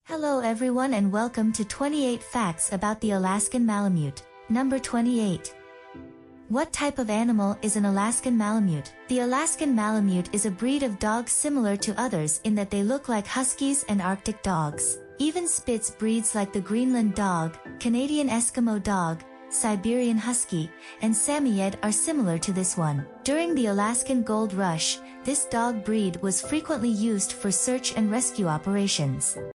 Hello everyone and welcome to 28 Facts about the Alaskan Malamute. Number 28. What type of animal is an Alaskan Malamute? The Alaskan Malamute is a breed of dogs similar to others in that they look like huskies and Arctic dogs. Even Spitz breeds like the Greenland dog, Canadian Eskimo dog, Siberian husky, and Samoyed are similar to this one. During the Alaskan Gold Rush, this dog breed was frequently used for search and rescue operations.